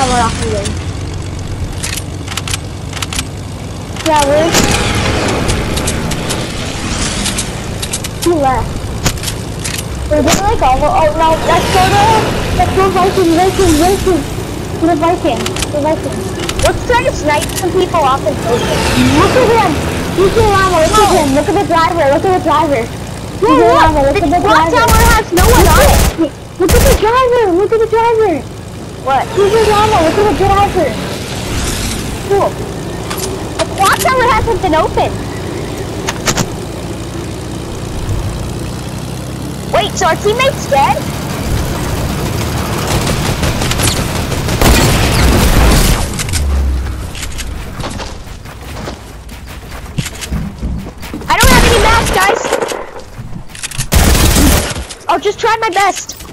Yeah, we're off the game. Yeah, he left. We're doing like all. Oh no, let's go Viking. The Viking. Let's try to snipe some people off and post it. Look at him. Look at him. Look at the driver. Look at the driver. The clock tower has no one on it. Look at the driver. What? Look at the driver. Cool. The clock tower hasn't been opened. Wait, so our teammate's dead? I don't have any mats, guys. I'll just try my best.